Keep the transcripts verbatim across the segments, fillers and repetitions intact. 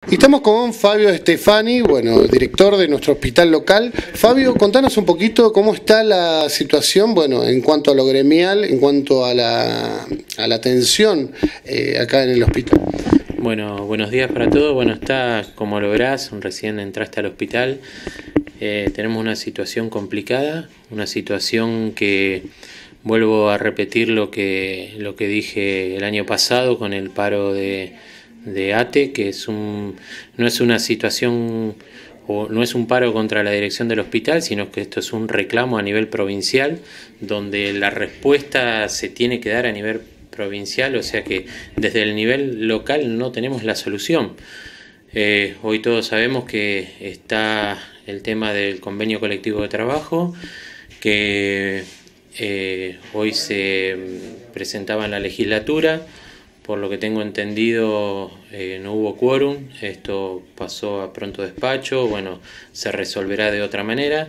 Y estamos con Fabio Stefani, bueno, director de nuestro hospital local. Fabio, contanos un poquito cómo está la situación, bueno, en cuanto a lo gremial, en cuanto a la, a la atención eh, acá en el hospital. Bueno, buenos días para todos. Bueno, está, como lo verás, recién entraste al hospital. Eh, tenemos una situación complicada, una situación que vuelvo a repetir lo que, lo que dije el año pasado con el paro de... de A T E, que es un, no es una situación o no es un paro contra la dirección del hospital, sino que esto es un reclamo a nivel provincial, donde la respuesta se tiene que dar a nivel provincial, o sea que desde el nivel local no tenemos la solución. Eh, hoy todos sabemos que está el tema del convenio colectivo de trabajo, que eh, hoy se presentaba en la legislatura. Por lo que tengo entendido, eh, no hubo quórum, esto pasó a pronto despacho, bueno, se resolverá de otra manera.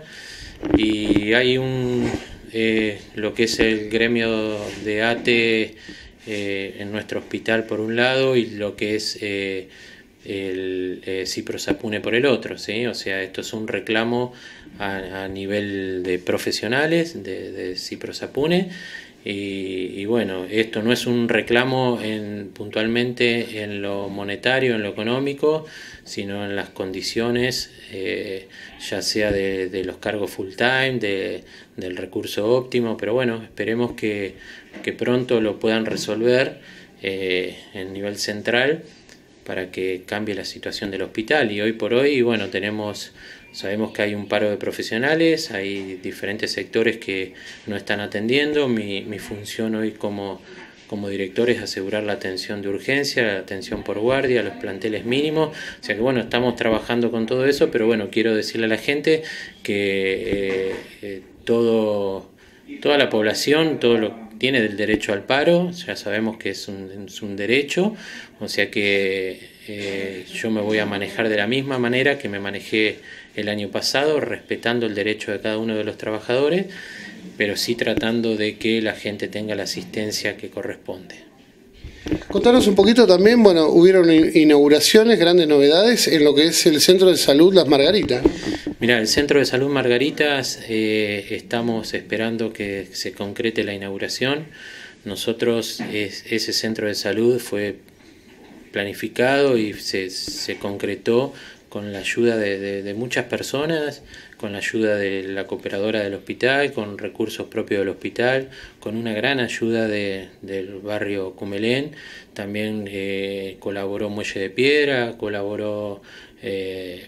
Y hay un, eh, lo que es el gremio de A T E eh, en nuestro hospital por un lado y lo que es eh, el eh, Ciprosapune por el otro, ¿sí? O sea, esto es un reclamo a, a nivel de profesionales de, de Ciprosapune. Y, y bueno, esto no es un reclamo en, puntualmente en lo monetario, en lo económico, sino en las condiciones, eh, ya sea de, de los cargos full time, de, del recurso óptimo, pero bueno, esperemos que, que pronto lo puedan resolver eh, en nivel central para que cambie la situación del hospital. Y hoy por hoy, bueno, tenemos... Sabemos que hay un paro de profesionales, hay diferentes sectores que no están atendiendo. Mi, mi función hoy como, como director es asegurar la atención de urgencia, la atención por guardia, los planteles mínimos. O sea que bueno, estamos trabajando con todo eso, pero bueno, quiero decirle a la gente que eh, eh, todo, toda la población, todo lo tiene del derecho al paro, ya sabemos que es un, es un derecho, o sea que eh, yo me voy a manejar de la misma manera que me manejé el año pasado, respetando el derecho de cada uno de los trabajadores, pero sí tratando de que la gente tenga la asistencia que corresponde. Contanos un poquito también, bueno, hubieron inauguraciones, grandes novedades en lo que es el Centro de Salud Las Margaritas. Mira, el Centro de Salud Margaritas, eh, estamos esperando que se concrete la inauguración. Nosotros, es, ese centro de salud fue planificado y se, se concretó con la ayuda de, de, de muchas personas, con la ayuda de la cooperadora del hospital, con recursos propios del hospital, con una gran ayuda de, del barrio Cumelén. También eh, colaboró Muelle de Piedra, colaboró eh,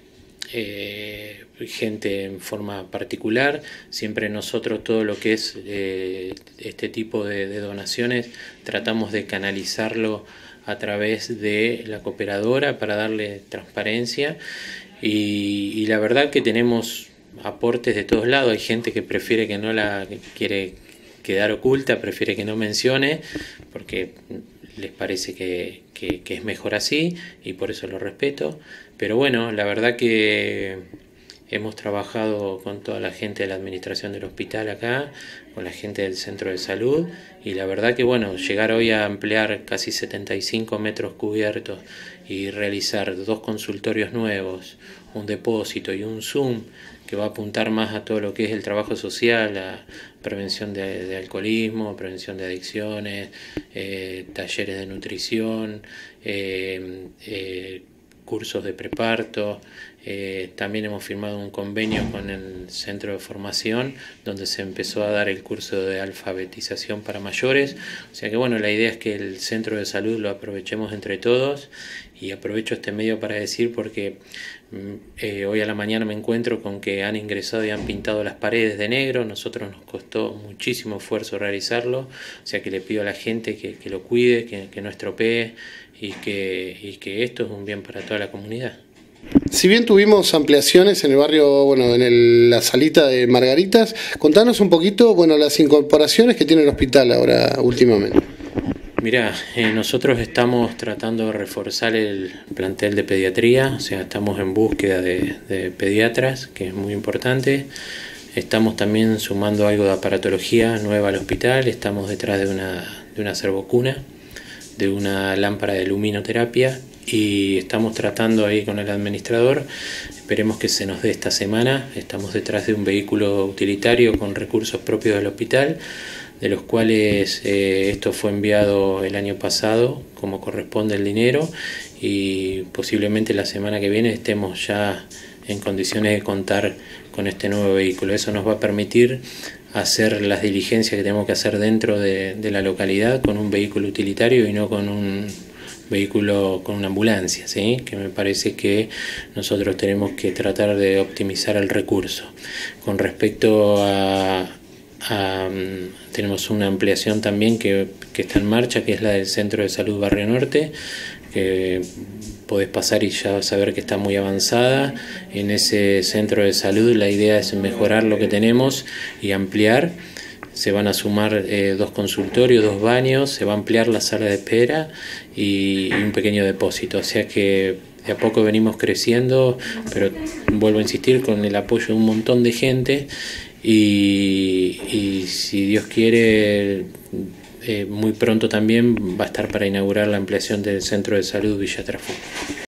eh, gente en forma particular. Siempre nosotros todo lo que es eh, este tipo de, de donaciones tratamos de canalizarlo a través de la cooperadora para darle transparencia y, y la verdad que tenemos aportes de todos lados. Hay gente que prefiere que no la que quiere quedar oculta, prefiere que no mencione porque les parece que, que, que es mejor así y por eso lo respeto, pero bueno, la verdad que hemos trabajado con toda la gente de la administración del hospital acá, con la gente del centro de salud y la verdad que bueno, llegar hoy a ampliar casi setenta y cinco metros cubiertos y realizar dos consultorios nuevos, un depósito y un Zoom que va a apuntar más a todo lo que es el trabajo social, la prevención de, de alcoholismo, prevención de adicciones, eh, talleres de nutrición, eh, eh, cursos de preparto. Eh, también hemos firmado un convenio con el centro de formación donde se empezó a dar el curso de alfabetización para mayores, o sea que bueno, la idea es que el centro de salud lo aprovechemos entre todos y aprovecho este medio para decir porque eh, hoy a la mañana me encuentro con que han ingresado y han pintado las paredes de negro. Nosotros nos costó muchísimo esfuerzo realizarlo, o sea que le pido a la gente que, que lo cuide, que, que no estropee y que, y que esto es un bien para toda la comunidad. Si bien tuvimos ampliaciones en el barrio, bueno, en el, la salita de Margaritas, contanos un poquito, bueno, las incorporaciones que tiene el hospital ahora últimamente. Mirá, eh, nosotros estamos tratando de reforzar el plantel de pediatría, o sea, estamos en búsqueda de, de pediatras, que es muy importante. Estamos también sumando algo de aparatología nueva al hospital, estamos detrás de una, de una servocuna, de una lámpara de luminoterapia y estamos tratando ahí con el administrador, esperemos que se nos dé esta semana. Estamos detrás de un vehículo utilitario con recursos propios del hospital, de los cuales eh, esto fue enviado el año pasado como corresponde el dinero, y posiblemente la semana que viene estemos ya en condiciones de contar con este nuevo vehículo. Eso nos va a permitir hacer las diligencias que tenemos que hacer dentro de, de la localidad con un vehículo utilitario y no con un vehículo con una ambulancia, ¿sí? Que me parece que nosotros tenemos que tratar de optimizar el recurso. Con respecto a, a tenemos una ampliación también que, que está en marcha, que es la del Centro de Salud Barrio Norte, que podés pasar y ya saber que está muy avanzada. En ese centro de salud la idea es mejorar lo que tenemos y ampliar. Se van a sumar eh, dos consultorios, dos baños, se va a ampliar la sala de espera y, y un pequeño depósito. O sea que de a poco venimos creciendo, pero vuelvo a insistir, con el apoyo de un montón de gente, y, y si Dios quiere, eh, muy pronto también va a estar para inaugurar la ampliación del Centro de Salud Villa Trafú.